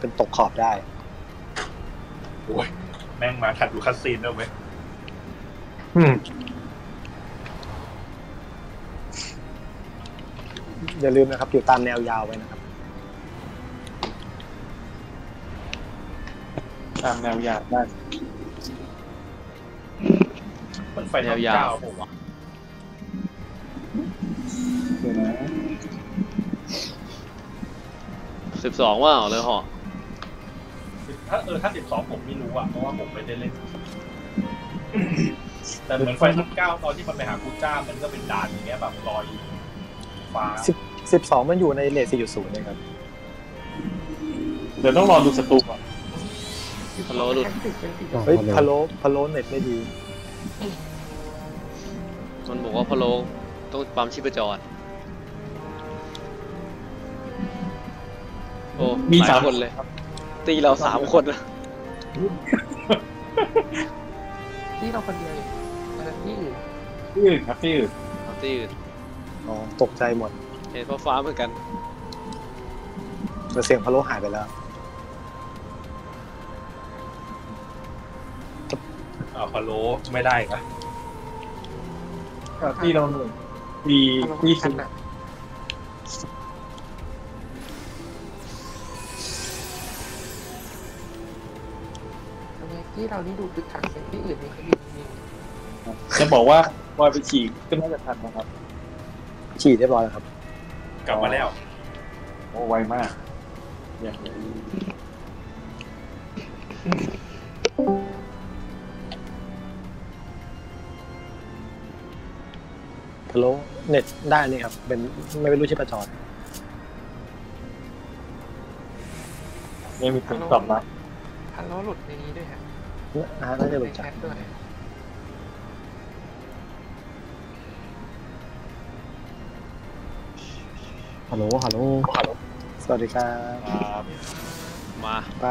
เป็นตกขอบได้โอ้ยแม่งมาขัดดูคัสซีนด้วยเว้ยอย่าลืมนะครับอยู่ตามแนวยาวไว้นะครับตามแนวยาวได้มันไฟแนวยาวผมว่าเดี๋ยวนะ 12ว่าเลยเหรอถ้า12ผมไม่รู้อ่ะเพราะว่าผมไม่ได้เล่นแต่เหมือนไฟทับ9ตอนที่มันไปหากูจ้ามันก็เป็นด่านอย่างเงี้ยแบบลอยฟ้า 12มันอยู่ในเรท 4.0 นะครับเดี๋ยวต้องรอดูศัตรูก่อนพะโล้หลุดเฮ้ยพะโล้เน็ตไม่ดีมันบอกว่าพะโล้ต้องปั๊มชีพจรโอ้มี3 คนเลยตีเรา3 คนที่เราคนเดียวแต่ที่อื่นครับที่อื่นตีอื่นอ๋อตกใจหมดเห็นฟ้าเหมือนกันแต่เสียงพะโล้หายไปแล้วพะโล้ไม่ได้นะที่เราที่สุดที่เรานี่ดูคือทางเส้นที่อื่นมีคดีมีจะบอกว่าบอยไปฉีกก็น่าจะทันนะครับฉีดเรียบร้อยแล้วครับกลับมาแล้วโอ้ไวมากอย่างพะโล้เน็ตได้นี่ครับเป็นไม่รู้ชีพจรไม่มีคนตอบรับพันล้อหลุดในนี้ด้วยฮะน่าจะหลุดจากด้วยฮัลโหลสวัสดีครับมาไป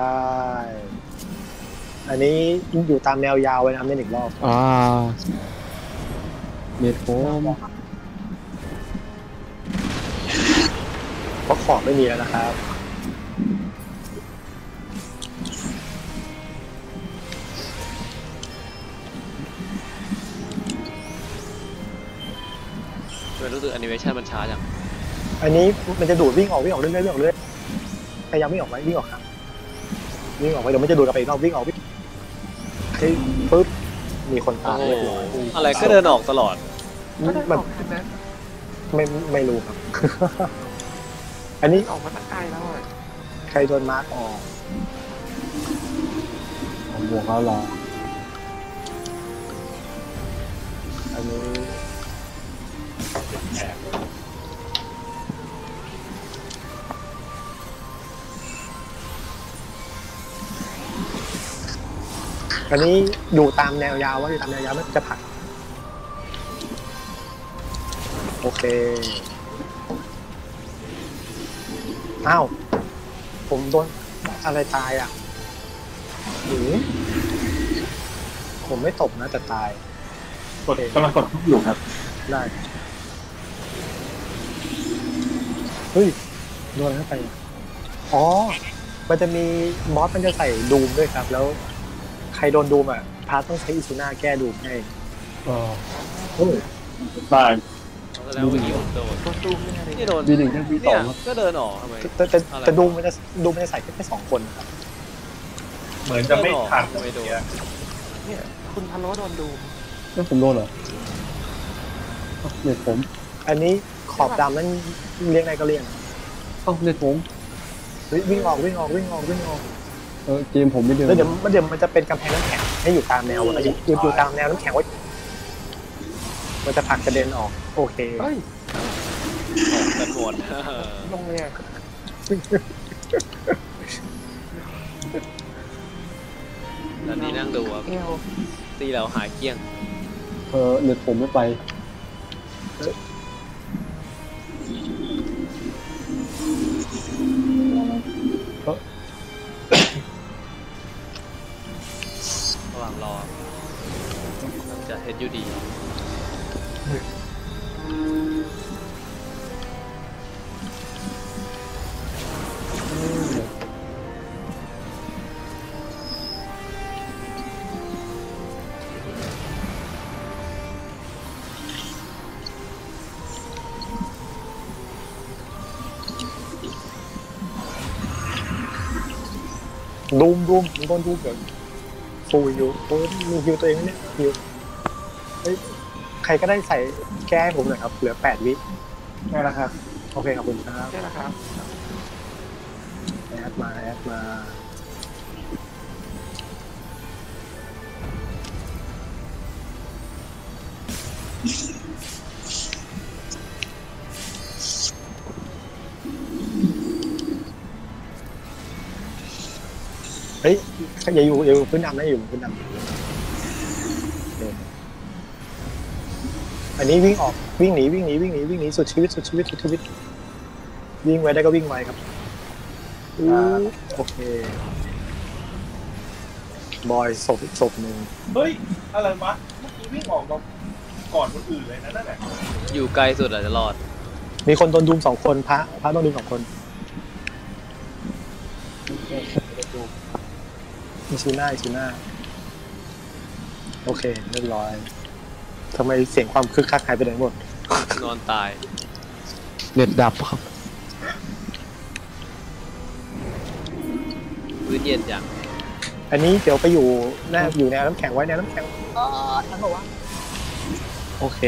อันนี้อยู่ตามแนวยาวไว้นะครับเล่นอีกรอบเม็ดโฟมเพราะขอบไม่มีแล้วนะครับรู้สึกแอนิเมชันมันช้าจังอันนี้มันจะดูดวิ่งออกเรื่อยพยายามวิ่งออกไว้วิ่งออกครับวิ่งออกไปเดี๋ยวมันจะดูดกลับไปอีกรอบวิ่งออกให้ปึ๊บมีคนตายเรียบร้อยอะไรก็เดินออกตลอดมันไม่รู้ครับอันนี้ออกมาตั้งใจแล้วใครโดนมาร์กออกบวกแล้วหรออันนี้อันนี้อยู่ตามแนวยาวว่าอยู่ตามแนวยาวมันจะผักโอเคอ้าวผมโดนอะไรตายอ่ะผมไม่ตบนะแต่ตายกำลังกดอยู่ครับได้เฮ้ยโดนเข้าไปอ๋อมันจะมีมอสมันจะใส่ดูมด้วยครับแล้วใครโดนดูมอ่ะพาต้องใช้อิซูน่าแก้ดูมให้ตายแล้วเมื่อกี้ผมโดนนี่โดนปี 1 ปี 2 ก็เดินออกทำไมแต่ดูมันจะใส่แค่2 คนครับเหมือนจะไม่ทันไม่โดนเนี่ยคุณพะโล้โดนดูแล้วผมโดนเหรอเน็ตผมอันนี้ขอบดำนั้นเลี้ยงไงก็เลี้ยงเน็ตผมวิ่งออกเกมผมไม่เดินแล้วเดี๋ยวมันจะเป็นกำแพงน้ำแข็งให้อยู่ตามแนวอยู่ตามแนวน้ำแข็งไว้มันจะผลักกระเด็นออกโอเคเฮ้ยกันหมดลงเลยตอนนี้นั่งดูครับตีเราหายเกลี้ยงเน็ตผมไม่ไประหว่างรอจะเห็นอยู่ดีดูมโดนดูมเดี๋ยวฟูอยู่โอ้ยมีฮิวตัวเองไหมเนี่ยฮิวเฮ้ยใครก็ได้ใส่แก้ให้ผมหน่อยครับเหลือ8 วิใช่แล้วครับโอเคขอบคุณครับใช่แล้วครับแอดมาเฮ้ยอย่าอยู่พื้นดำนะอยู่พื้นดำอันนี้วิ่งออกวิ่งหนีสุดชีวิตวิ่งไวได้ก็วิ่งไวครับโอเคบอยศพหนึ่งเฮ้ยอะไรวะเมื่อกี้วิ่งออกมาก่อนคนอื่นเลยนะนั่นแหละอยู่ไกลสุดอาจจะรอดมีคนโดนดูม2 คนพระโดนดูม2 คนอิซูน่าโอเคเรียบร้อยทำไมเสียงความคึกคักหายไปไหนหมดนอนตายเน็ตดับครับพื้นเย็นจังอันนี้เดี๋ยวไปอยู่แนวน้ำแข็งไว้แนวน้ำแข็งทันบอกว่าโอเค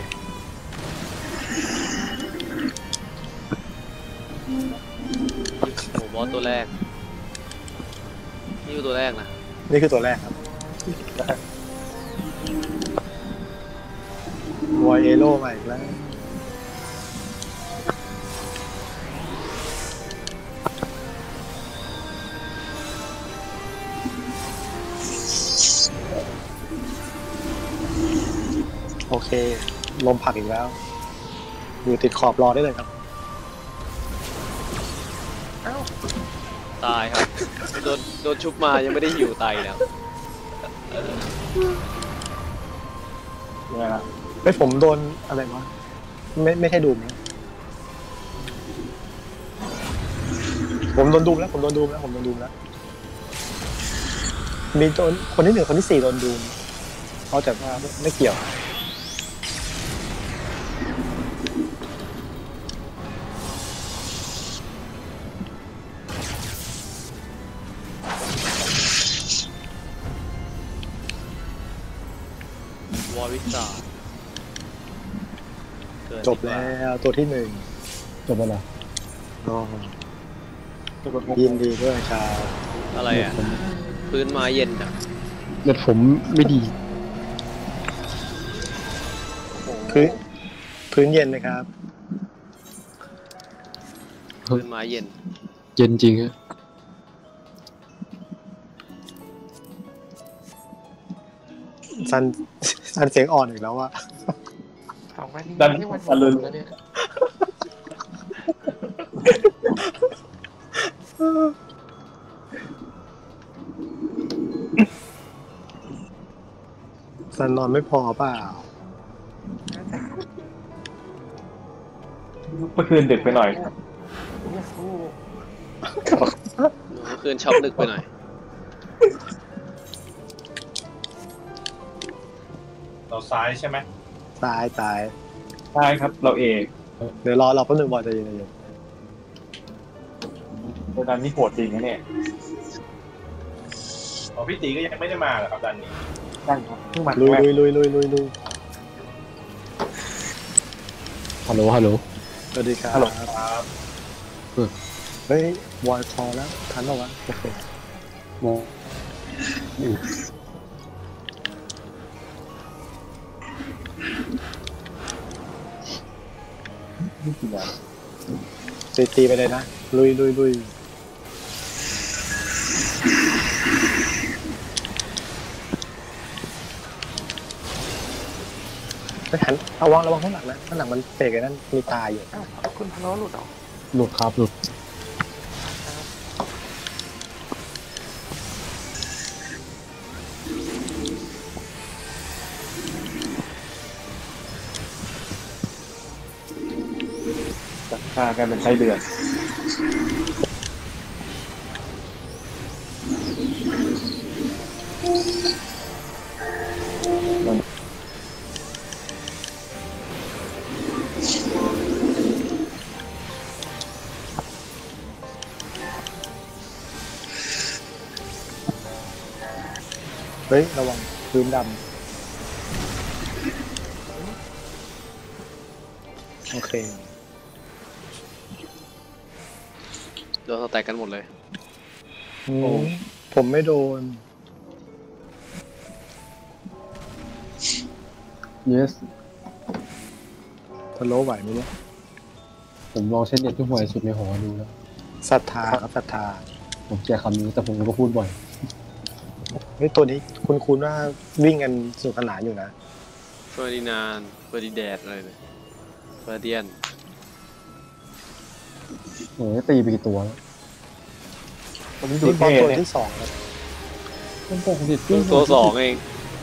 โอ้บอสตัวแรก นี่คือตัวแรกนะนี่คือตัวแรกครับวอยเอโร่มาอีกแล้วโอเคลมผลักอีกแล้วอยู่ติดขอบรอได้เลยครับเอ้าตายครับ โดนชุบมายังไม่ได้หิวตายแล้วยังไงล่ะเฮ้ยผมโดนอะไรวะไม่ใช่ดูมนะผมโดนดูมแล้วมีโดนคนที่1คนที่4โดนดูมเขาแต่ว่าไม่เกี่ยววอร์วิสาเกินจบแล้วตัวที่1 จบแล้วเหรอยินดีด้วยครับอะไรอ่ะ พื้นไม้เย็นจังเน็ตผมไม่ดีพื้นเย็นนะครับพื้นไม้เย็นเย็นจริงฮะซันเสียงอ่อนอีกแล้วอะ 2 วันนี้ดันที่วันดันเลยแล้วเนี่ยซันนอนไม่พอเปล่าเมื่อคืนดึกไปหน่อยครับโอ้โหเมื่อคืนชอบดึกไปหน่อยเราซ้ายใช่ไหมตายใช่ครับ เราเองเดี๋ยวรอแป๊บนึงบอลใจเย็นโดยการที่โหดจริงนะเนี่ยอ๋อพี่ตีก็ยังไม่ได้มาเหรอครับดันนี้ใช่ครับเพิ่งมาๆลุยฮัลโหลสวัสดีครับครับเฮ้ยวอยคอแล้วทันแล้ววะโอเคมองอยู่นี่กี่วันตีไปเลยนะลุยไปหันระวังข้างหลังนะข้างหลังมันเตะกันนั่นมีตาอยู่เอ้าคุณพะโล้หลุดเหรอหลุดครับหลุดจัดฆ่ากันเป็นไส้เดือนเฮ้ยระวังพื้นดำโอเคโดนสแต็กกันหมดเลยผมไม่โดน yes ทะโลไหวไหมเนี่ยผมลองใช้เน็ตที่ห่วยสุดในหอดูแล้วศรัทธาครับศรัทธาผมเกลียดคำนี้แต่ผมก็พูดบ่อยเฮ้ยตัวนี้คุณว่าวิ่งกันสนุกสนานอยู่นะเฟอร์ดินานด์เฟอร์ดิแดดอะไรเนี่ยเฟอร์เดียนโอ้ยตีไปกี่ตัวแล้วผมดูนี่บอลเท่ตัวเนี่ยที่สองครับผมปกติตัวสองเอง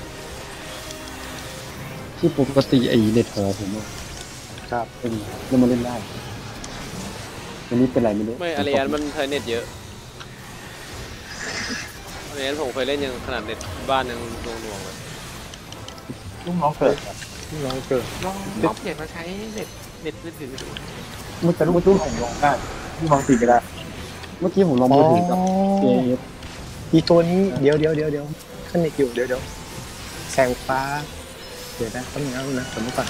ที่ปกติไอ้เน็ตหอผมอะครับเป็นแล้วมาเล่นได้วันนี้เป็นไรไม่รู้ไม่อารียันมันใช้เน็ตเยอะอารียันผมเคยเล่นยังขนาดเน็ตบ้านยังหน่วงๆเลยลูกน้องเกิดน้องเกิดลองเปลี่ยนมาใช้เน็ตมือถือดูเมื่อแต่ลูกตู้ของลองได้ลูกน้องตีไม่ได้เมื่อกี้ผมลองมือถือกับ AS อีตัวนี้เดี๋ยวขึ้นอีกอยู่เดี๋ยวแสงฟ้าเดี๋ยวนะแป๊บนึงนะสมมติก่อน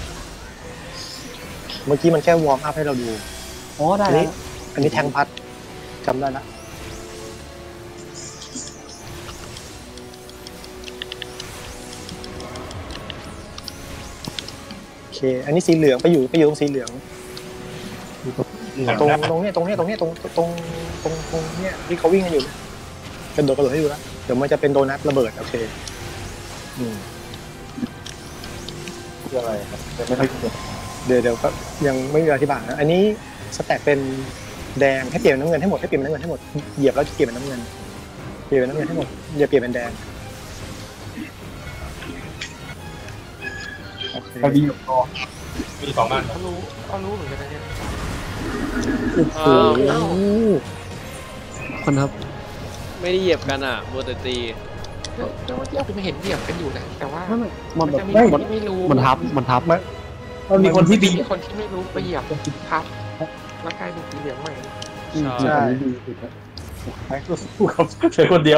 เมื่อกี้มันแค่วอร์มอัพให้เราดูอ๋อได้อันแล้นี้วอันนี้แทงพัดจำได้ละโอเค อันนี้สีเหลืองไปอยู่ตรงสีเหลืองตรงเนี้ยที่เขาวิ่งกันอยู่เนี่ยกระโดดให้ดูแล้วเดี๋ยวมันจะเป็นโดนัทระเบิดโอเคคืออะไรครับจะไม่ค่อยเกิดเดี๋ยวก็ยังไม่มีอธิบายนะอันนี้สแต็กเป็นแดงให้เปลี่ยนเป็นน้ำเงินให้หมดเหยียบแล้วจะเปลี่ยนเป็นน้ำเงินให้หมดอย่าเปลี่ยนเป็นแดงโอเคถ้าดีก็มีสองอันเขารู้เหมือนกันนะเนี่ยอ้าวโอ้โหคนครับไม่ได้เหยียบกันอ่ะมัวแต่ตีแล้วเที่ยวผมเห็นเหยียบกันอยู่นะแต่ว่าไม่มันมันแบบจะมีไม่คมัน นที่ไม่รู้มันทับมันมีคนที่ดีมีคนที่ไม่รู้ไปเหยียบทับแล้วกลายเป็นสีเหลืองใหม่ใช่ดีสุดแล้วสู้กับเพียงคนเดียว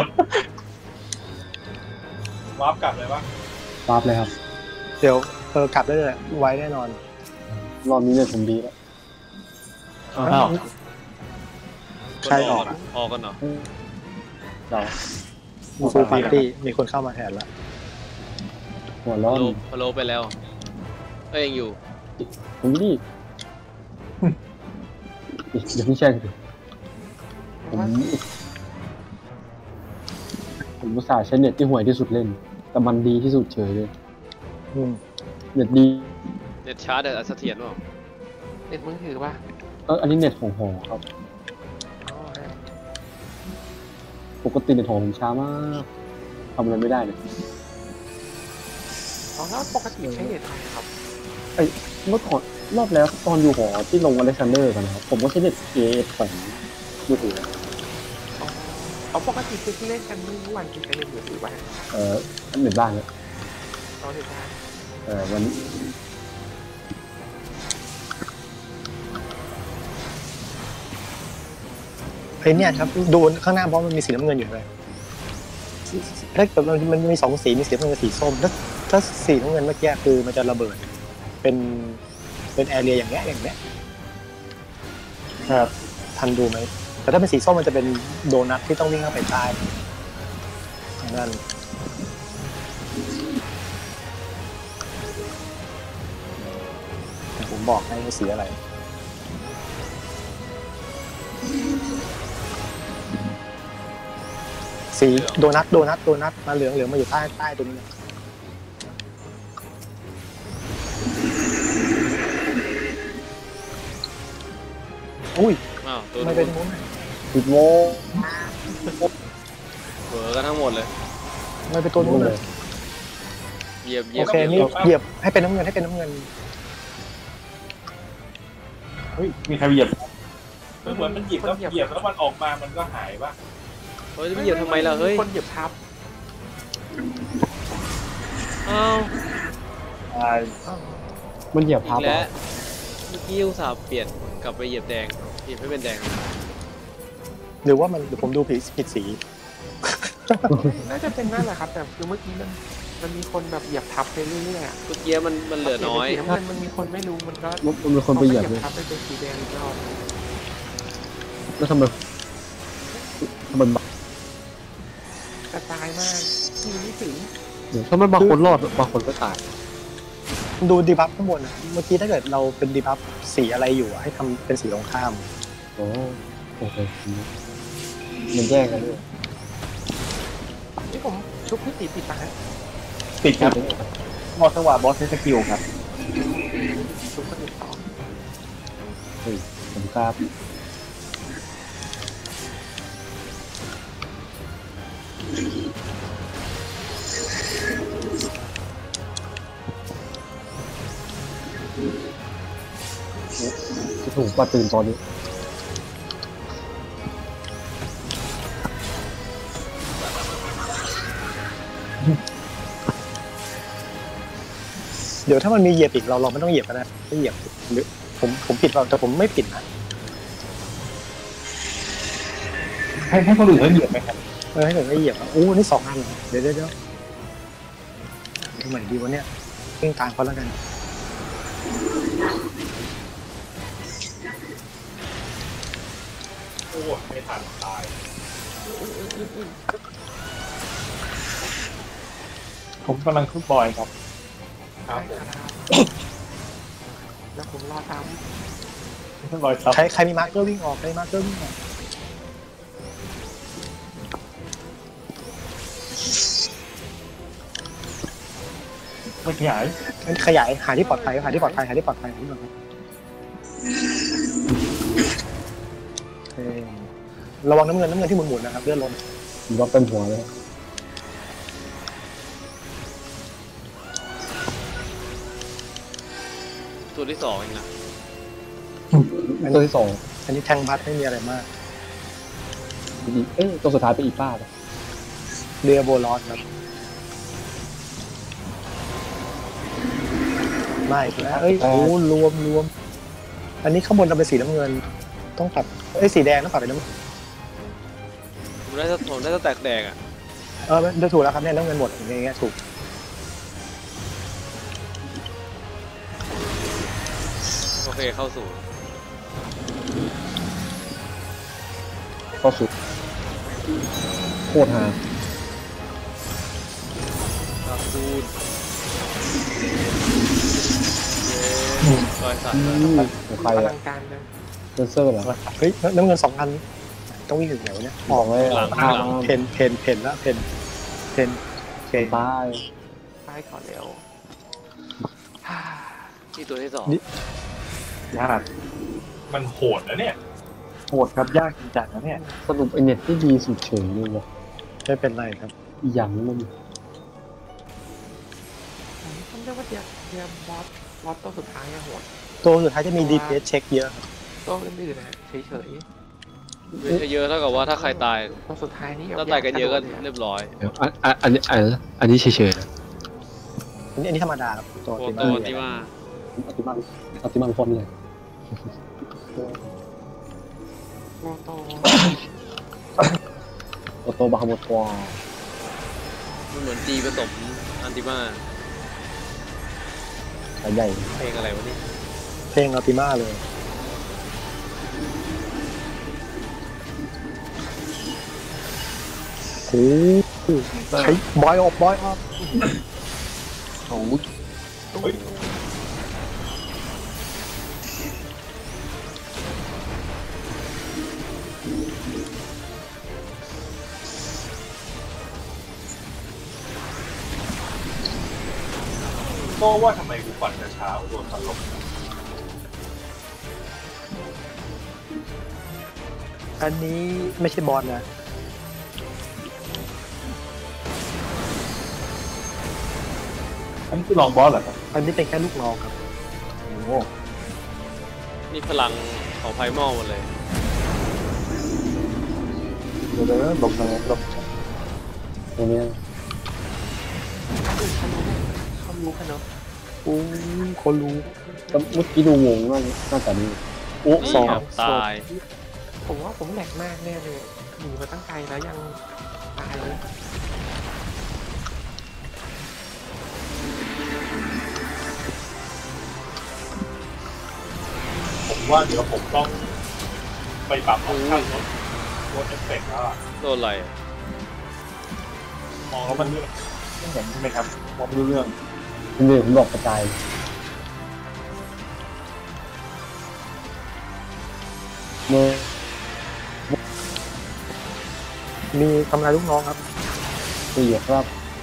วาร์ปกลับเลยปะปั๊บเลยครับเดี๋ยวกลับได้เลยไว้แน่นอนรอบนี้เนี่ยผมดีแล้วอ้าวใช่ออกออกกันเหรอเราฟูลปาร์ตี้มีคนเข้ามาแทนละหัวร้อนพะโลไปแล้วก็ยังอยู่ผมดีเดี๋ยวพี่แช่งดิผมอุตส่าห์ใช้เน็ตที่ห่วยที่สุดเล่น แต่มันดีที่สุดเฉยเลย เน็ตดีเน็ตชาร์จแต่เสถียรเปล่าเน็ตมือถือป่ะอันนี้เน็ตของหอครับอ๋อปกติเน็ตของผมช้ามากทำอะไรไม่ได้เลยแล้วปกติใช้เน็ตอะไรครับเมื่อก่อนรอบแล้วตอนอยู่หอที่ลงอเล็กซานเดอร์กันนะครับผมก็ใช้เน็ตเอของมือถือเอาปกติคือที่เล่นกันทุกวันคือใช้เน็ตมือถือป่ะเน็ตบ้านเนี่ยเราเน็ตบ้านวันนี้ไอ้เนี่ยครับดูข้างหน้าบอสมันมีสีน้ำเงินอยู่เลยถ้าเกิดมันมีสองสีมีสีน้ำเงินกับสีส้มถ้าสีน้ำเงินเมื่อกี้คือมันจะระเบิดเป็นแอเรียอย่างเงี้ยครับทันดูไหมแต่ถ้าเป็นสีส้มมันจะเป็นโดนัทที่ต้องวิ่งเข้าไปใต้นั่นแต่ผมบอกให้สีอะไรสีโดนัทมาเหลืองมาอยู่ใต้ตรงนี้อุ้ยอ้าวตัวไม่เป็นมุ้ง 10 โมงเผลอกันทั้งหมดเลยไม่เป็นตัวนู้นเลยเหยียบโอเคนี่เหยียบให้เป็นน้ำเงินเฮ้ยมีใครเหยียบเหมือนมันหยิบแล้วเหยียบแล้วมันออกมามันก็หายปะเฮ้ยจะไปเหยียบทำไมล่ะเฮ้ยคนเหยียบทับอ้าวตายมันเหยียบอีทับกแล้วเมื่อกี้อุตส่าห์เปลี่ยนกลับไปเหยียบแดงเหยียบให้เป็นแดงหรือว่ามันเดี๋ยวผมดูผิดสีน่าจะเป็นนั่นแหละครับ แต่คือเมื่อกี้มันมีคนแบบเหยียบทับไปเรื่อยๆอะเมื่อกี้มันเหลือน้อยสีน้ำเงินมันมีคนไม่รู้มันก็มันเป็นคนไปเหยียบเขาเลก็ยทับไปเป็นสีแดงอีกรอบแล้วทำไมบักกระจายมากมีไม่ถึงเดี๋ยวถ้ามันบางคนรอดบางคนก็ตายดูดีบัฟข้างบนอะเมื่อกี้ถ้าเกิดเราเป็นดีบัฟสีอะไรอยู่อะให้ทำเป็นสีตรงข้ามโอ้โอเคมันแยกกันด้วยนี่ผมชุบพี่ตีปิดตาฮะปิดครับมอสวาบอสใช้สกิลครับชุบก็ติดต่อเฮ้ยผมครับจะถูกปาตื่นตอนนี้เดี๋ยวถ้ามันมีเหยียบอีกเราไม่ต้องเหยียบก็ได้ไม่เหยียบหรือผมผิดเปล่าแต่ผมไม่ผิดนะให้คนอื่นเขาเหยียบไหมครับให้ผมไม่เหยียบอ่ะอู้นี่2 อันเหรอเดี๋ยวทำไมดีวะเนี่ยวิ่งตามเขาแล้วกันโอ้ไม่ทันตายผมกำลังขึ้นบอยครับครับผมแล้วผมรอตามขึ้นบอยครับใครมีมาร์คเกอร์วิ่งออกใครมีมาร์คเกอร์วิ่งออกไม่ขยายงั้นขยายหาที่ปลอดภัยหาที่ปลอดภัยเออระวังน้ำเงินที่หมุนๆนะครับเลื่อนลงผมก็เป็นหัวเลยตัวที่สองเองนะตัวที่สองอันนี้แทงบัตไม่มีอะไรมากตัวสุดท้ายเป็นอีป้าป่ะเรือโบลอนครับไม่แล้วเอ้ยโอ้รวมอันนี้ข้างบนเราเป็นสีน้ำเงินต้องปรับสีแดงต้องปรับเป็นน้ำผมได้สแต็กแดงอ่ะได้ถูกแล้วครับเนี่ยน้ำเงินหมดอย่างเงี้ยถูกโอเคเข้าสู่ก็สุดโคตรฮาตาคูนรอยสัตว์ของใครออะลังการเลยเซนเซอร์เหรอเฮ้ยน้ำเงิน2 อันต้องวิ่งถึงไหนวะเนี่ยบอกไว้หลังข้าหลังเพนแล้วเพนโอเคตายป้ายก่อนเร็วที่ตัวที่สองยากมันโหดนะเนี่ยโหดครับยากจริงจังนะเนี่ยสรุปไอเน็ตที่ดีสุดเฉยเลยวะไม่เป็นไรครับอีหยังมันผมเรียกว่าเดียบอสตัวสุดท้ายอะโหดตัวสุดท้ายจะมี DPS เช็คเยอะตัวอื่นๆนะเฉยไม่ใช่เยอะเท่ากับว่าถ้าใครตายๆตัวสุดท้ายนี่ถ้าตายกันเยอะก็เรียบร้อยเดี๋ยวอันนี้เฉยๆนะอันนี้ธรรมดาครับตัวโปรเต็มโตที่ที่ว่าอติมังฟอนเลยโมโตโอโตบาฮาโมทัวมันเหมือนจีผสมอันติมาสายใหญ่เพลงอะไรวะนี่เพลงอัลติมาเลยโอ้ใช้บอยออกโอ้ยเฮ้ยก็ว่าทำไมกูปั่นแต่เช้าโดนตลบอันนี้ไม่ใช่บอลนะอันนี้คือลองบอสเหรอครับอันนี้เป็นแค่ลูกน้องครับโอ้โหนี่พลังของไพมอลหมดเลยเดี๋ยวหลบเลยหลบตรงเนี้ยเขารู้กันเนาะโอ้คนรู้ก็เมื่อกี้ดูวงน่าจะนี่โอ้นี่สองครับตายผมว่าผมแหลกมากแน่เลยหนีมาตั้งไกลแล้วยังตายเลยผมว่าเดี๋ยวผมต้องไปปรับออปชั่นลดเอฟเฟกต์แล้วอะโดนอะไรอะมองแล้วมันไม่เห็นใช่ไหมครับมองไม่รู้เรื่องคุณเวผมบอกกระจายเมื่อมีทำลายลูกน้องครับตีครับ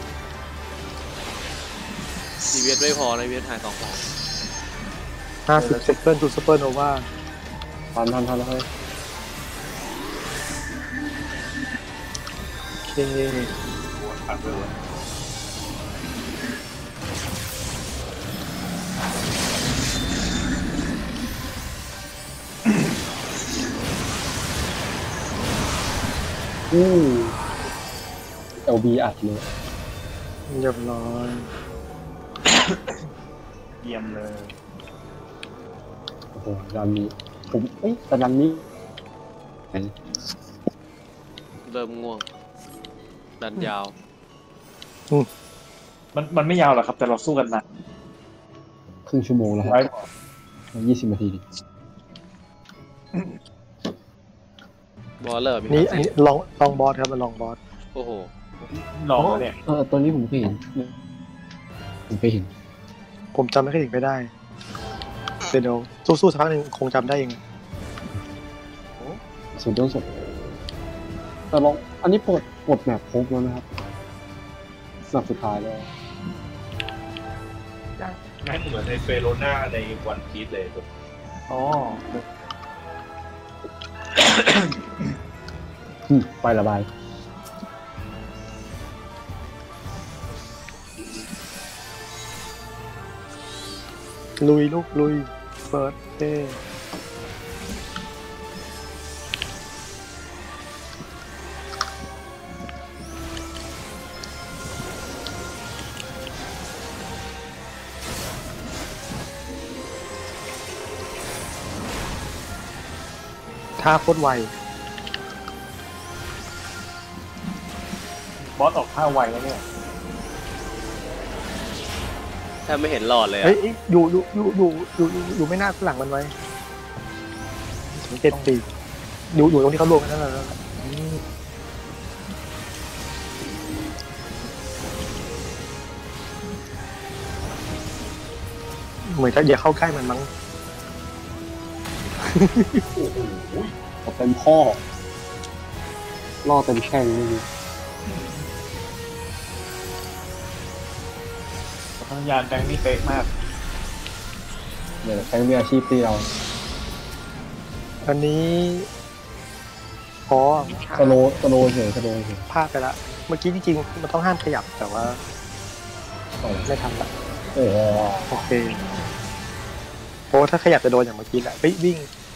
ดีเวียสไม่พอนะดีเวียสหาย2 ของ 50 เซคันด์ทูซูเปอร์โนวาทันแล้วเฮ้ยโอเคตัดเลย LB อัดเลยเรียบร้อยเยี่ยมเลยโอ้โหรันนี้ผมแต่รันนี้เริ่มง่วง ดันยาวมันไม่ยาวหรอกครับ แต่เราสู้กันหนักครึ่งชั่วโมงแล้วคไว้รับ20 นาทีดิบอลเลอร์มีนี่คอัรันบนี้ลองบอสครับมันลองบอสโอ้โหลองแล้วเนี่ยตัวนี้ผมเคยเห็นผมเคยเห็นผมจำไม่ค่อยถึงไม่ได้เดี๋ยวสู้ๆสักพักหนึ่งคงจำได้เองสุดยอดสุดแต่ลองอันนี้ปลดแมปครบแล้วนะครับแมปสุดท้ายแล้วน่าเหมือนในเฟโรน่าในวันพีซเลยอ๋อไประบายลุยลูกลุยเฟิร์สเต้ท่าโคตรไวบอสออกท่าไวแล้วเนี่ยแทบไม่เห็นหลอดเลยอะเฮ้ยอยู่ไม่น่าข้างหลังมันไว้สังเกตตีอยู่ตรงที่เขารวมกันนั่นแหละเหมือนจะอย่าเข้าใกล้มันมั้งเอาเต็มข้อล่อเต็มแข้งนี่ทางยานแบงค์นี่เป๊ะมากเดี๋ยวใช้มืออาชีพตีเราอันนี้อ๋อสโลเฉยพลาดไปละเมื่อกี้จริงๆมันต้องห้ามขยับแต่ว่าไม่ทำละโอ้โหโอเคเพราะว่าถ้าขยับจะโดนอย่างเมื่อกี้แหละเฮ้ยวิ่ง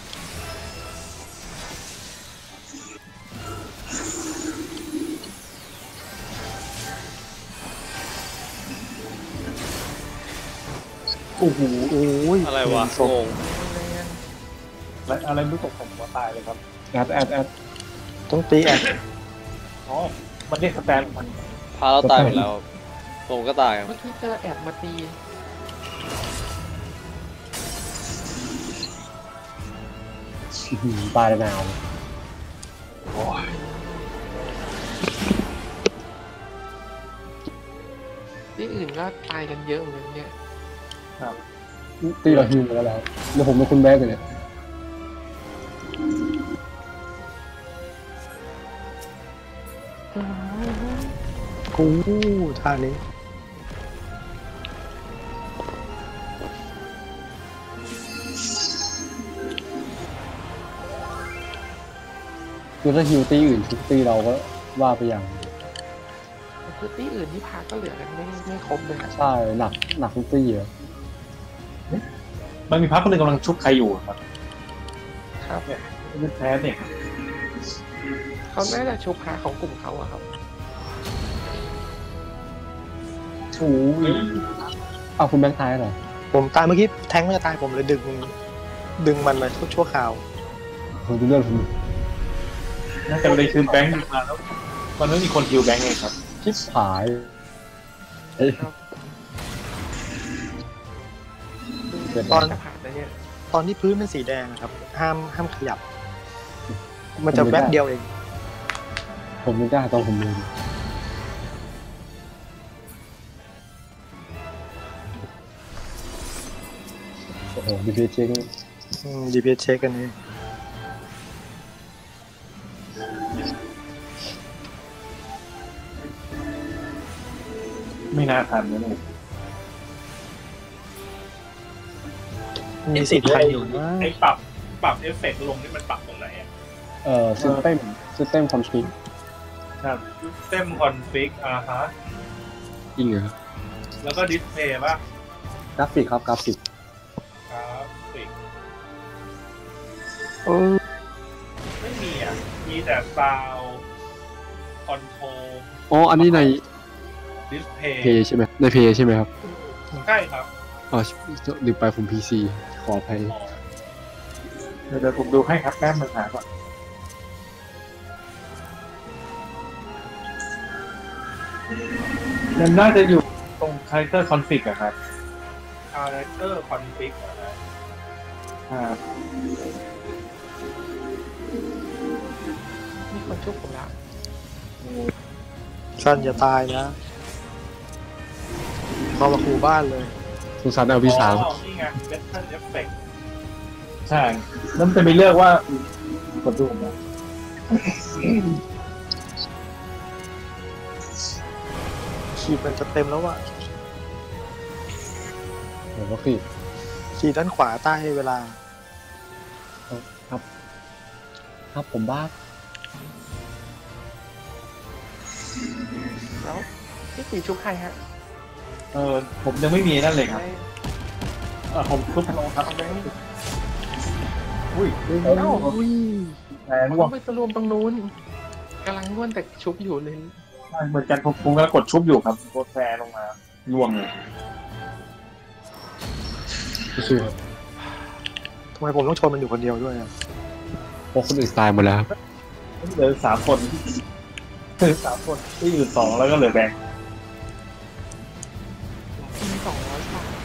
โอ้โหโอ้ยอะไรวะศพงงและอะไรไม่รู้ตกผมก็ตายเลยครับแอดต้องตีแอดอ๋อ มันเรียกสแตนมันพาเราตายหมดแล้ว ผมก็ตายครับเมื่อกี้เจอแอบมาตีตายนาวโอ้ยที่อื่นก็ตายกันเยอะเหมือนกันเนี่ยตีเราฮิวแล้วเดี๋ยวผมเป็นคุณแบกเลยเนี่ยกูท่านี้คือถ้าฮิวตีอื่นทุกตีเราก็ว่าไปอย่างคือที่อื่นที่พาก็เหลือกันไม่ครบเลยครับใช่หนักทุกตีอะมันมีพักคนหนึ่งกำลังชุบใครอยู่ครับครับไม่แพ้เนี่ยเขาน่าจะชุบพาของกลุ่มเขาอะครับชูยเอาคุณแบงค์ตายเหรอผมตายเมื่อกี้แทงมันจะตายผมเลยดึงมันมาชั่วคราวผมดูเรื่องผมน่าจะเลยคืนแบงค์มาแล้วมันไม่มีคนฮิวแบงค์เลยครับชิบหายเอ้ยเกิดตอนจะผ่านแล้วเนี่ยตอนที่พื้นเป็นสีแดงอะครับ ห้ามขยับ มันจะแวบเดียวเองผมไม่กล้าตอนผมเลยโอ้โหดีพีเช็ค DPS เช็คกันนี่ไม่น่าทันนะเนี่ยมีสิทธิ์ทันอยู่นะไอ้ปรับเอฟเฟกต์ลงนี่มันปรับตรงไหนอ่ะ system config ครับเต็มคอนฟิกฮะจริงเหรอแล้วก็ดิสเพย์ป่ะกราฟิกครับกราฟิกครับฟิกเออไม่มีอ่ะ มีแต่ซาวคอนโทรอ๋อ อันนี้ในดิสเพย์เพย์ใช่ไหมในเพย์ใช่ไหมครับใช่ครับอ๋อลืมไปผม PC ขออภัยเดี๋ยวผมดูให้ครับแป๊บนึงหาก่อนมันน่าจะอยู่ตรง character config อะครับคาแรคเตอร์คอนฟิกนะมีคนชุบผมละสั้นอย่าตายนะพอมาขู่บ้านเลยสงสารเอา V3 นี่ไงเบทเทิลเอฟเฟกต์ใช่แล้วมันจะไปเลือกว่าผลดูผมนะขีดมันจะเต็มแล้วอะผมก็คือขีดด้านขวาใต้เวลาครับผมบ้าแล้วพี่สีชุบใครฮะผมยังไม่มีนั่นเลยครับผมทุบลงครับเอาไปให้อุ้ยเอ้าแพ้มันร่วต้อง งไปสรวมตรงนู้นกำลังง่วนแต่ชุบอยู่เลยเหมือนกันผมกำลังกดชุบอยู่ครับกดแฟร์ลงมาร่วงเลยสู้ทำไมผมต้องชนมันอยู่คนเดียวด้วยอะเพราะคนอื่นตายหมดแล้วครับเหลือ3 คนเหลือ3 คนที่อยู่2แล้วก็เหลือแบงค์ทีม200 บาท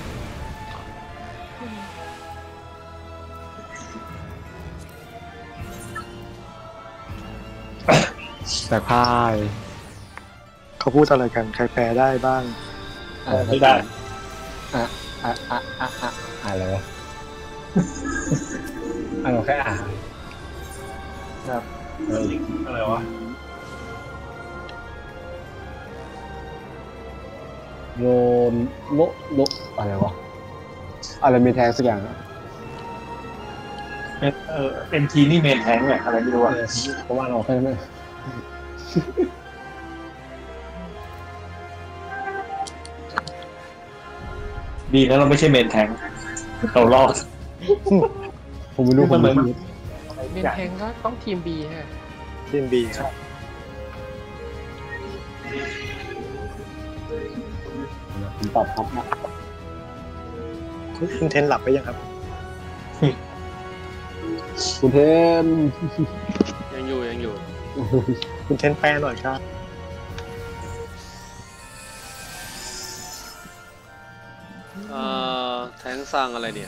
แต่พ่ายเขาพูดอะไรกัน ใครแปลได้บ้างไม่ได้อะไรวะเราแค่อ่านครับอะไรวะโรนโลอะไรวะอะไรมีแทงสักอย่างอะ MT นี่เมนแทงเนี่ยอะไรไม่รู้อ่ะเพราะว่าเราแค่นั้นดีนะเราไม่ใช่เมนแทงเรารอดผมไม่รู้มันเหมือนเมนแทงก็ต้องทีม B ฮะทีมบีครับผมตอบครับนะคุณเทนหลับไปยังครับคุณเทนยังอยู่ยังอยู่คุณเทนแปลหน่อยครับแทงสร้างอะไรเนี่ย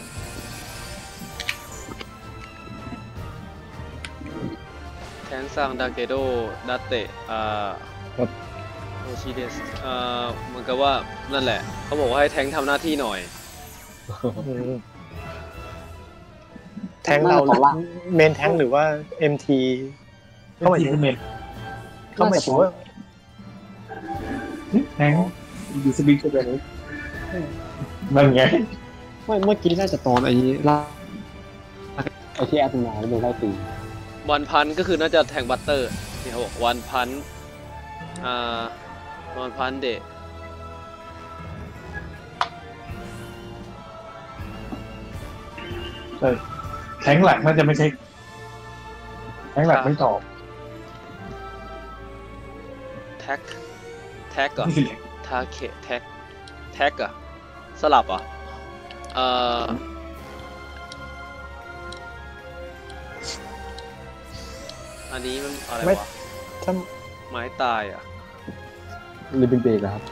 แทงสร้างดาเกโดดัตเตะโอชิเดสเหมือนกับว่านั่นแหละ เขาบอกว่าให้แทงทำหน้าที่หน่อยแทงเราเมนแทงหรือว่า MT เข้ามา MT ถึงคือเมนเข้ามาถึงว่าแทงดูสปิกเกอร์แบบนี้นั่นไงเมื่อกี้น่าจะตอนไอ้ล่าไอ้ที่แอดมาแล้วโดนไล่ตีวันพันก็คือน่าจะแทงบัตเตอร์ที่เขาบอกวันพันวันพันเดะแทงหลักน่าจะไม่ใช่แทงหลักไม่ตอบแท็กเหรอทาเคแท็กเหรอสลับเหรออันนี้มันอะไรไม่วะถ้าไม้ตายอ่ะลิบินเบรกครับ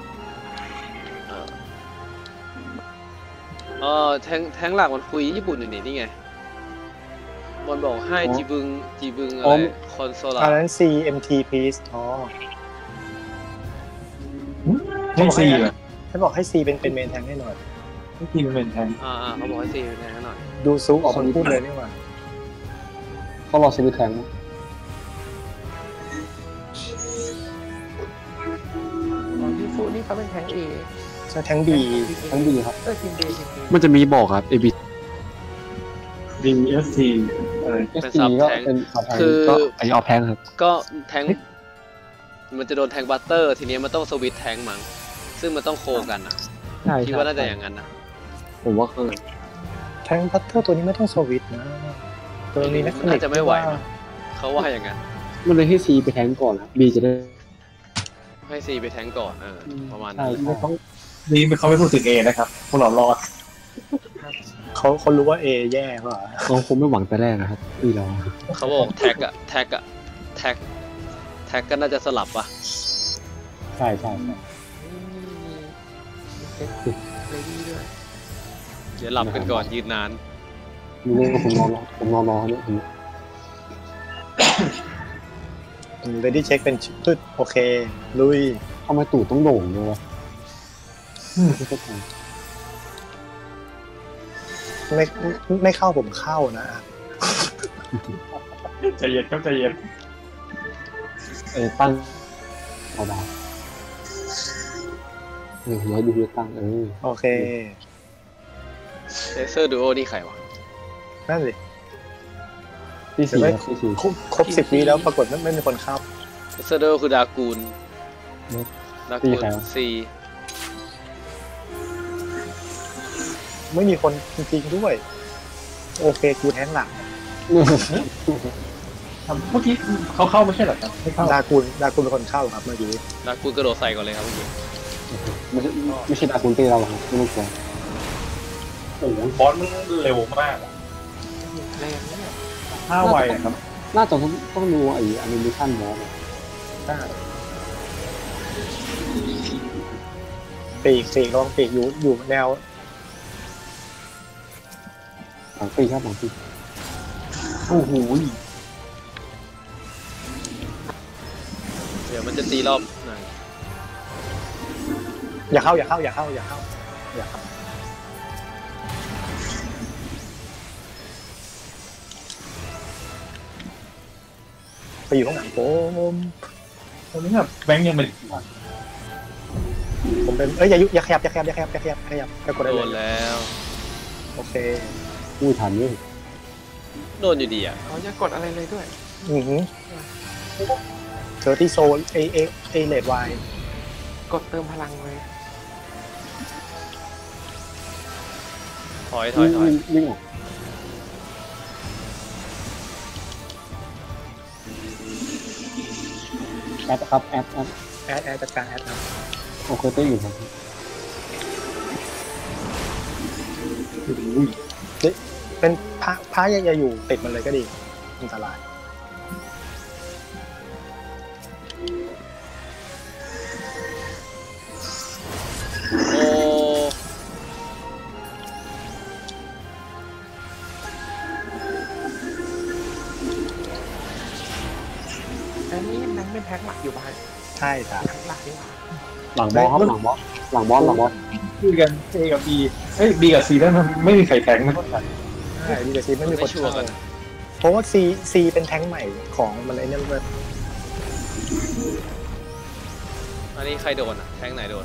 แทงหลักมันคุยญี่ปุ่นอยู่นี่ไงมันบอกให้จีบึงอะไรคอนโซล่าอันนั้น CMT please อ๋อไม่ซีเหรอให้บอกให้ C เป็นเมนแทงให้หน่อยไม่ซีมันเป็นแทงเขาบอกให้ซีเป็นแทงหน่อยดูซูออกมาพูดเลยนี่หว่าเขารอสวิตช์แทงพี่ฟูนี่เขาเป็นแทงเอใช่แทงดีทั้งดีครับทีมเดย์ทีมเดย์มันจะมีบอกครับ AB ดีเอสทีอะไร ST ก็เป็นขับแทงคือก็ไอออฟแทงครับก็แทงมันจะโดนแทงบัตเตอร์ทีนี้มันต้องสวิตช์แทงมั้งซึ่งมันต้องโคกันอ่ะใช่คิดว่าน่าจะอย่างนั้นนะผมว่าเคยแทงพัตเตอร์ตัวนี้ไม่ต้องสวิตช์นะ ตัวนี้นักน่าจะไม่ไหวมั้งเขาว่าอย่างนั้นมันเลยให้ C ไปแทงก่อนนะ B จะได้ให้ซีไปแทงก่อนประมาณใช่นั้นไม่ต้องนี่เขาไม่พูดถึงเอนะครับพวกเรารอดเขารู้ว่า A แย่ป่ะเขาคงไม่หวังแต่แรกนะครับที่เราเขาบอกแท็กก็น่าจะสลับป่ะใช่ใช่มีเซ็ตเลดี้ด้วยเดี๋ยวหลับกันก่อนยืนนานมีเรื่องผมรอเนี่ยผมเรดี้เช็คเป็นพืชโอเค ลุยทำไมตูดต้องโด่งด้วยวะไม่เข้าใจไม่เข้าผมเข้านะใจเย็นครับใจเย็นตั้งเอาดาวหัวดูตั้งโอเคเลเซอร์ดูโอนี่ใครวะนั่นสิที่สี่ครับที่สี่ครบ10 วิแล้วปรากฏไม่มีคนเข้าเลเซอร์ดูโอคือดากูลซีไม่มีคนจริงๆด้วย โอเคกูแทงหลังเมื่อกี้เขาเข้าไม่ใช่เหรอครับไม่เข้าดากูลเป็นคนเข้าครับเมื่อกี้ดากูลกระโดดใส่ก่อนเลยครับเมื่อกี้ไม่ใช่ดาคุณตีเราหรอกไม่ต้องกลัวโอ้โหบอสมันเร็วมากอะแรงเนี่ยห้าไวครับน่าจะต้องดูไอ้แอนิเมชันบอสได้ปีกลองปีกอยู่แนวหลังปีครับหลังปีโอ้โหเดี๋ยวมันจะตีรอบไหนอย่าเข้าไปอยู่ข้างหลังผมตอนนี้แบบแบงค์ยังไม่ผมเป็นอย่าขยับก็กดได้โดเลนยแล้วโอเคอู้ทันด้วยโดนอยู่ดีอ่ะเขาจะกดอะไรเลยด้วยเธอที่โซลเอเลดไวกดเติมพลังเลยถอยวิ่งออกแอดครับแอดแอดจัดการแอดนะโอเคได้อยู่ครับเป็นพระอย่าอยู่ติดมันเลยก็ดีอันตรายโอ้อันนี้นั้นเป็นแท็กหลักอยู่บ้านใช่ครับแท็กหลักดีกว่าหลังบอสครับหลังบอสคุยกันเอกับบีบีกับซีแล้วมันไม่มีใครแทงนะใช่ดีแต่ซีไม่มีคนชัวร์กันเพราะว่าซีเป็นแท้งใหม่ของมันไอ้เนี่ยมันอันนี้ใครโดนอ่ะแทงไหนโดน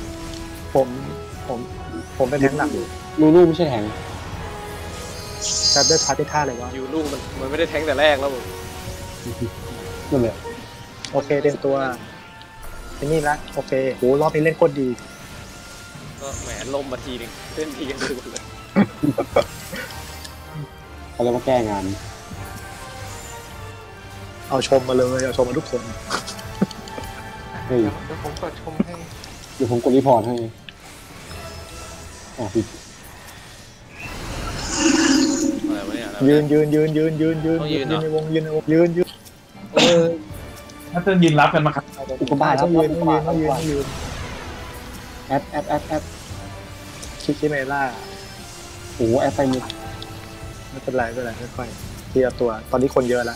ผมเป็นแท้งหลักอยู่ลูไม่ใช่แทงแต่ด้วยพาร์ติท่าเลยวะยูลูกมันไม่ได้แทงแต่แรกแล้วผมนั่นแหละโอเคเต็มตัวไอ้นี่ละโอเคโหรอบนี้เล่นโคตรดีก็แหมล่มมาทีนึงเล่นทีกันดูเลยเขาเรียกว่าแก้งานเอาชมมาเลยเอาชมมาทุกคนเฮ้ยเดี๋ยวผมกดชมให้เดี๋ยวผมกดรีพอร์ตให้ผิดอะไรวะเนี่ยยืนในวงยืนต้องยืนเหรอในวงยืนถ้าจะยืนรับกันมาครับอุกกาบาตต้องยืนอุต้กองกายืบาน ตต้องยืนต้องยืนแอดคิเมล่าโอ้แอดไปมิดไม่เป็นไรไม่เป็นไรค่อยๆทีละตัวตอนนี้คนเยอะแล้ว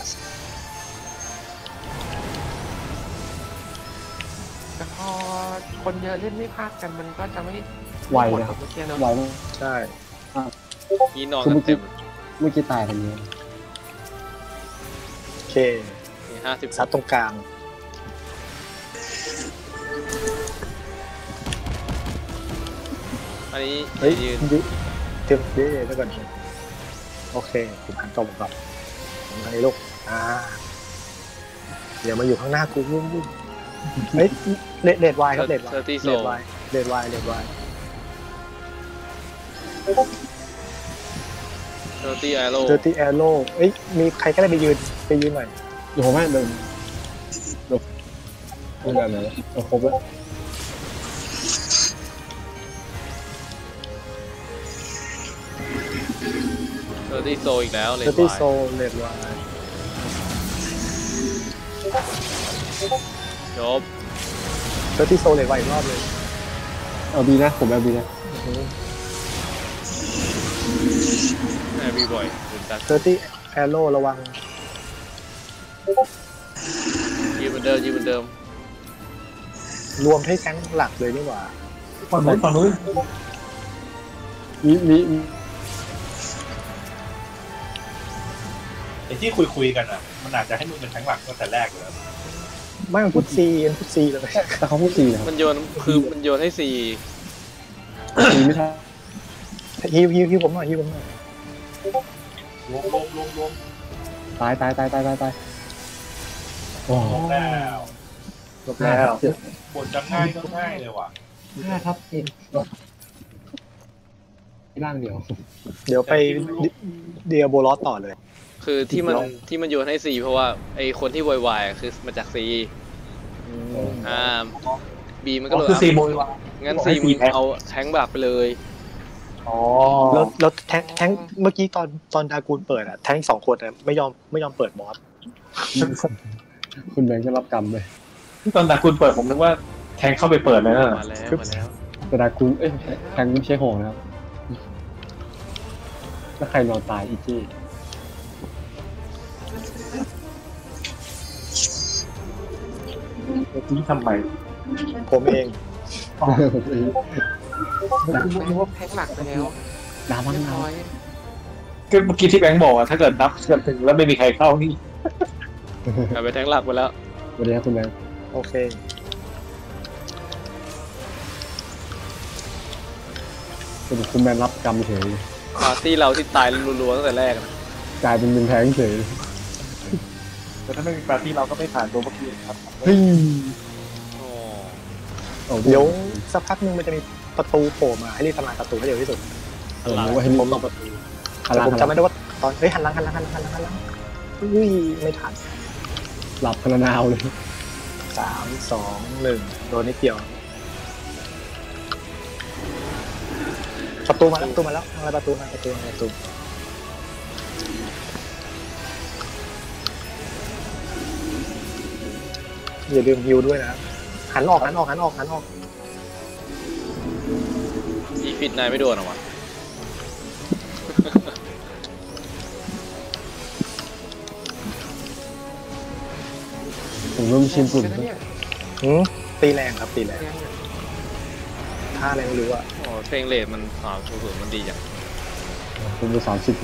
แต่พอคนเยอะเล่นไม่พลาดกันมันก็จะไม่ไวหมดนะครับเมื่อกี้เนาะไวมากใช่นี่นอนคือกันเมื่อเต็กี้มเมื่อกี้ตายกันเยอะโอเคมี50 ซัดตรงกลางอันนี้เฮ้ยยืนเตรียมดีเลยก่อนโอเคผมหันกล้องก่อนผมทางนี้ลูกเดี๋ยวมาอยู่ข้างหน้ากูรุ่งเฮ้ยเลดวายครับเลดวาย 30 เลดวายเลดวายเลดวาย 30 arrow เจอที่แอโร่เอ้ยมีใครก็ได้ไปยืนหน่อยเดี๋ยวผมให้เดินเดินแบบไหนครบแล้ว 30 โซอีกแล้วเลเจยอที่โซเลดวายจบเจอที่โซเลดวายอีกรอบเลยเอาบีนะผมเอาบีนะแอบมีบ่อยตื่นตาเจอที่แอโร่ระวังยืนเหมือนเดิมยืนเหมือนเดิมรวมให้แท้งหลักเลยนี่หว่าฝั่งนู้นมีไอ้ที่คุยกันอ่ะมันอาจจะให้มึงเป็นแทงหลักตั้งแต่แรกเลยไม่มันพูดซีเลยแต่เขาพูด4นะครับมันโยนคือมันโยนให้4 4ไม่ใช่ฮิวผมหน่อยฮิวผมหน่อยรวมตายโอ้แล้วจบแล้วบทจะง่ายก็ง่ายเลยว่ะ 5ครับร่างเดียวเดี๋ยวไปเดียโบลอสต่อเลยคือที่มันโยนให้4เพราะว่าไอคนที่วายๆคือมาจาก4B มันก็เลยคือ4โมงงั้นบอกให้ 4มึง 4แพ็คเอาแทงบักไปเลยอ๋อแล้วแท้งเมื่อกี้ตอนดากูลเปิดอะแท้ง2 คนอะไม่ยอมเปิดบอสคุณแบงค์จะรับกรรมเลยตอนดาคุณเปิดผมนึกว่าแทงเข้าไปเปิดเลยนะมาแล้วแต่ดาคุณแทงไม่ใช่โหงนะครับแล้วใครนอนตายอีจี้นี่ทำไมผมเองนึกว่าแพ็กหลักไปแล้วดามันเรียบดาร้อยก็เมื่อกี้ที่แบงค์บอกถ้าเกิดนับกันถึงแล้วไม่มีใครเข้านี่กลายไปแทงหลักไปแล้วสวัสดีครับคุณแบงค์โอเคคุณแบงค์รับกรรมเฉยปาร์ตี้เราที่ตายรัวๆตั้งแต่แรกนะกลายเป็นแทงเฉยแต่ถ้าไม่มีปาร์ตี้เราก็ไม่ผ่านตัวเมื่อกี้ครับเฮ้ยโอ้เดี๋ยวสักพักนึงมันจะมีประตูโผล่มาให้รีบทำลายประตูให้เร็วที่สุดผมว่าให้ผมต้องประตูพลัแต่งผมจำไม่ได้ว่าตอนหันหลังอุ้ยไม่ทันหลับพลนาวเลย 3 2 1โดนนิดเดียวประตูมาแล้วอะไรประตูอย่าลืมฮิวด้วยนะหันออกอีฟิตนายไม่โดนหรอวะผมเริ่มชินฝุ่นแล้วเนี่ยตีแรงครับตีแรงแรงเนี่ยท่าอะไรไม่รู้อะโอ้เพลงเลทมันสูงมันดีจังผมเป็น30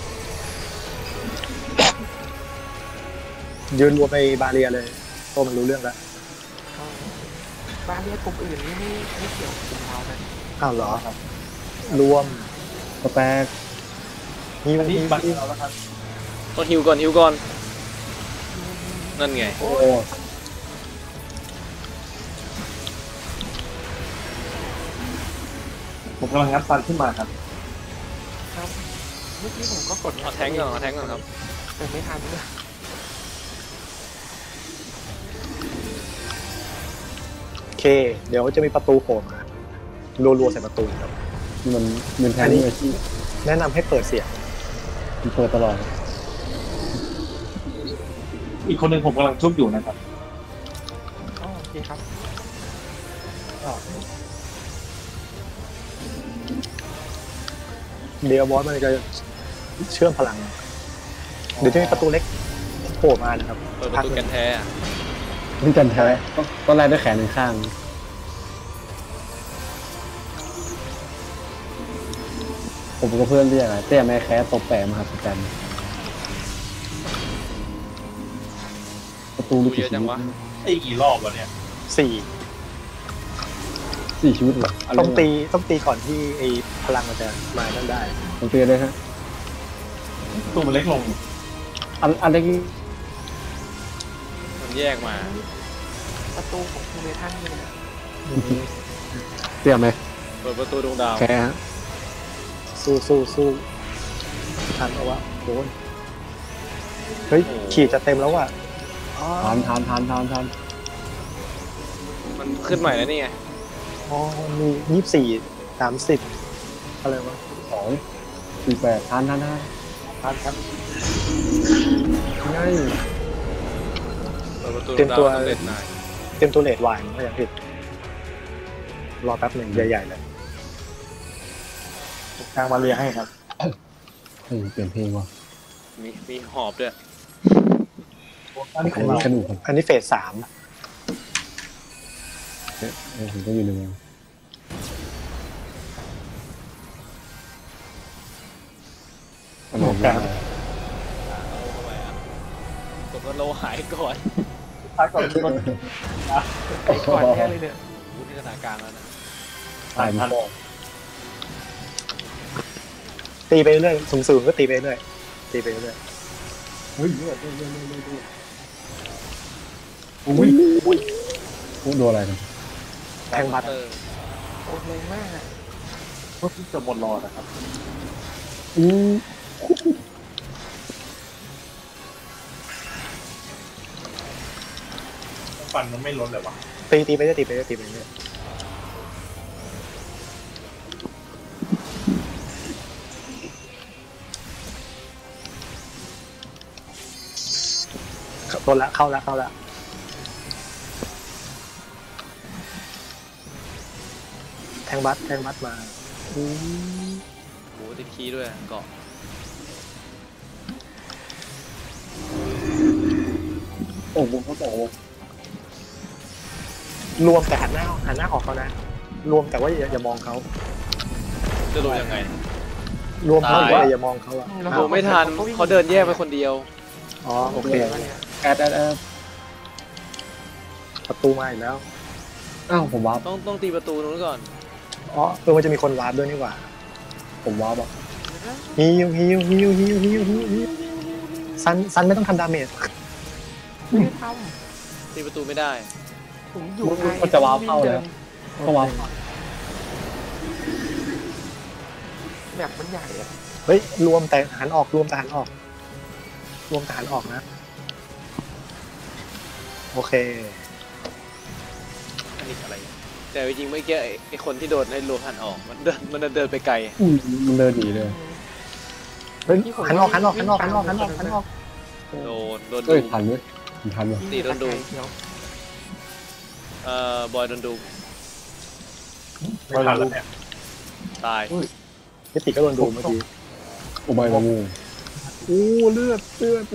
ยืนรวมไปบาเรียเลยโตมันรู้เรื่องแล้วบ้านเรียกกลุ่มอื่นนี่ไม่เกี่ยวกับเรานะอ้าวเหรอรวมสแต็กฮิวอันนี้ฮิวบัตรเราแล้วครับต้องฮิวก่อนนั่นไงโอ้ผมกำลังงัดฟันขึ้นมาครับครับเมื่อกี้ผมก็กดเอาแทงก่อนครับแต่ไม่ทันเลยโอเค เดี๋ยวจะมีประตูโผล่มารัวๆใส่ประตูครับมันแทงมืออาชีพแนะนำให้เปิดเสียงมันเปิดตลอดอีกคนหนึ่งผมกำลังทุบอยู่นะครับเคครับเดียวบอสมันจะเชื่อมพลังเดี๋ยวจะมีประตูเล็กโผล่มานะครับเปิดประตูกันแท้อะนี่กันแท้ก็ไล่ด้วยแขนหนึ่งข้างผมก็เพื่อนเรียกอะไรเตี้ยแม่แค่ตบแปะมหัศจรรย์ประตูดูลูกเยอะจังวะไอ้กี่รอบวะเนี่ยสี่ 4 ชีวิตเหรอต้องตีก่อนที่ไอ้พลังมันจะมานั่นได้ผมเตือนเลยฮะตู้มันเล็กลงอันเล็กมันแยกมาประตูของคูเมทันเลยนะเตี้ยไหมเปิดประตูดวงดาวแค่ฮะสู้ทันเอาวะโดนเฮ้ยขีดจะเต็มแล้วว่ะทานมันขึ้นใหม่แล้วนี่ไงอ๋อมี24 30อะไรวะ 2 48ทานทันครับง่ายเปิดประตูดเตรีวย งมดาวตัวสำเร็จนายเต็มตัวเลดวายมันก็ยังผิดรอแป๊บหนึ่งใหญ่ๆเลยทางมาเรียให้ครับเฮ้ยเปลี่ยนเพลงว่ะมีหอบด้วยอันนี้ขอัอน งเรานี้กระดูกครับอันนี้เฟส 3 ผมก็อยู่ในเมืองอันนี้ครับกดว่าโลหายก่อนท้ายก่อนรถไอ้ก่อนแน่เลยเนี่ยวุฒิขนาดกลางแล้วนะตายมันตีไปเรื่อยสูงๆก็ตีไปเรื่อยเฮ้ยเลือดอุ้ยโดนอะไรกันแทงบัตรโอ้แรงมากอะรถที่จะหมดรอนะครับฟันมันไม่ล้นเลยวะตีไปเรื่อยโดนละเข้าละแทงบัตมาโอ้โหติดคีย์ด้วยเกาะโอ้โหเขาบอกว่ารวมแต่หันหน้าออกเขานะรวมแต่ว่าอย่ามองเขาจะดูยังไงรวมเขาแต่ว่าอย่ามองเขาอะดูไม่ทันเขาเดินแยกไปคนเดียวอ๋อโอเคแอดประตูมาอีกแล้วอ้าวผมวาร์ปต้องตีประตูนู้นก่อนอ๋อมันจะมีคนวาร์ปด้วยนี่หว่าผมวาร์ปอ่ะฮิวซันไม่ต้องทำดาเมจไม่ได้ทตีประตูไม่ได้ำผมอยู่ไงก็จะวาร์ปเข้าแล้วก็วาร์ปแบบมันใหญ่อะเฮ้ยรวมแต่หันออกนะ โอเคอันนี้อะไร แต่จริงๆเมื่อกี้ไอ้คนที่โดนให้รวมหันออกมันเดินไปไกลมันเดินหนีเลยเฮ้ยหันออกโดนเอ้ยดูทันไหมทันวะตีโดนดูเดี๋ยวบอยโดนดูไม่ทันแล้วเนี่ยตายพี่ติก็โดนดูเมื่อกี้โอ้ใบมะม่วงอู้เลือด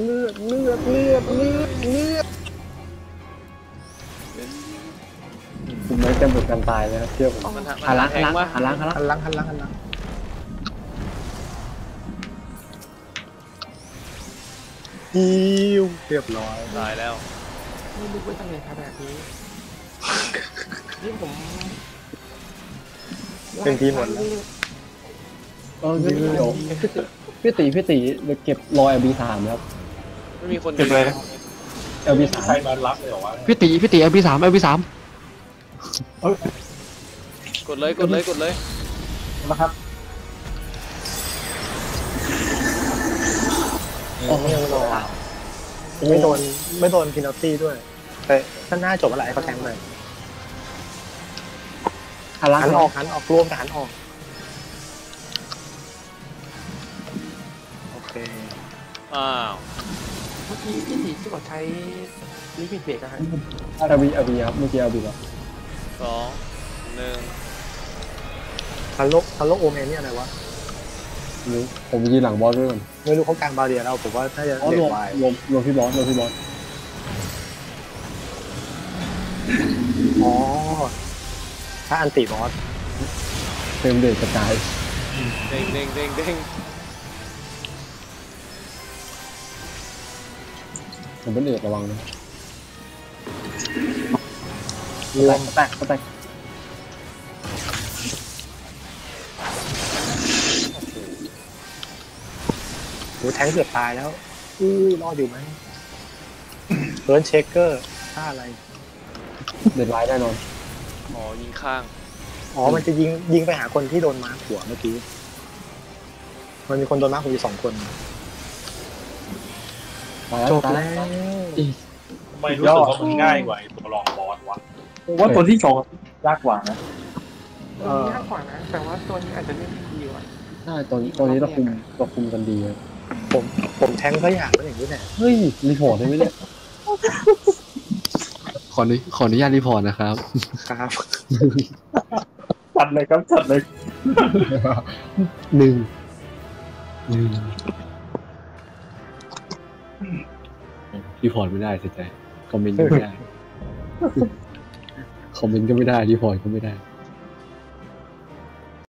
ผมไม่เต็มหมดกันตายเลยครับเชื่อผมมันหันหลังแทงวะหันหลังหันหลังฮิวเรียบร้อยตายแล้วไม่รู้ว่าจะเลยขนาดนี้นี่ผมเป็นทีมหมดแล้วเดี๋ยวพี่ตีเดี๋ยวเก็บรอย LB3 ครับไม่มีคนเก็บเลยนะ LB3 ใครมารับเลยเหรอวะพี่ตี LB3 กดเลยนะครับไม่โดนพินัลตี้ด้วยแต่ถ้าหน้าจบอะไรเขาแทงเลยหันหลังหันออกรวมแต่หันออกโอเคอ้าวไม่มื่อกี้ที่สีที่กดใช้ลิมิตเบรกอะฮะอาบีครับเมื่อกี้อาบีแล้ว 2 1 ฮัลโลโอเมนนี่อะไรวะนี่ผมยืนหลังบอสด้วยก่อนไม่รู้เขากลางบาเรียแล้วผมว่าน่าจะอ๋อเด็รกวมวายรวมพี่บอสอ๋อถ้าอันติบอสเต็มเดชกระจายเด้งเด้งเด้งเด้งผมเป็นเอกระวังนะรวมแตกโหแทงเกือบตายแล้วรอดอยู่ไหมเบิร์นเชคเกอร์ท่าอะไรเด็ดไลท์แน่นอนอ๋อยิงข้างอ๋อมันจะยิงไปหาคนที่โดนมาร์คหัวเมื่อกี้มันมีคนโดนมาร์คหัวอยู่2 คนตายแล้วจบตายแล้แล้ววทำไมรู้สึกว่ามันง่ายกว่าไอ้ตัวรองบอสวะผมว่าตัวที่สองยากกว่านะตัวนี้ยากกว่านะแต่ว่าตัวนี้อาจจะเล่นดีกว่าใช่ตัวนี้เราคุมกันดีเลยผมแทงก็อยากเป็นอย่างนี้แหละเฮ้ยรีพอร์ตได้ไหมเนี่ยขออนุญาตรีพอร์ตนะครับครับจัดเลยครับจัดเลยหนึ่งรีพอร์ตไม่ได้เสียใจคอมเมนต์ก็ไม่ได้ คอมเมนต์ก็ไม่ได้รีพอร์ตก็ไม่ได้